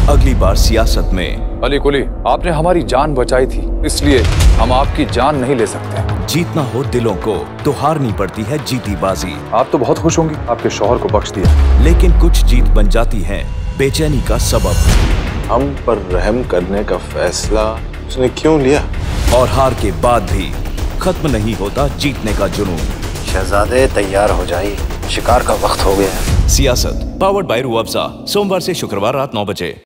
अगली बार सियासत में। अली कुली, आपने हमारी जान बचाई थी, इसलिए हम आपकी जान नहीं ले सकते। जीतना हो दिलों को तो हारनी पड़ती है जीती बाजी। आप तो बहुत खुश होंगी, आपके शौहर को बख्श दिया। लेकिन कुछ जीत बन जाती है बेचैनी का सबब। हम पर रहम करने का फैसला उसने क्यों लिया? और हार के बाद भी खत्म नहीं होता जीतने का जुनून। शहजादे तैयार हो जाइए, शिकार का वक्त हो गया है। सियासत पावर्ड बाय रूह अफ़ज़ा, सोमवार से शुक्रवार रात 9 बजे।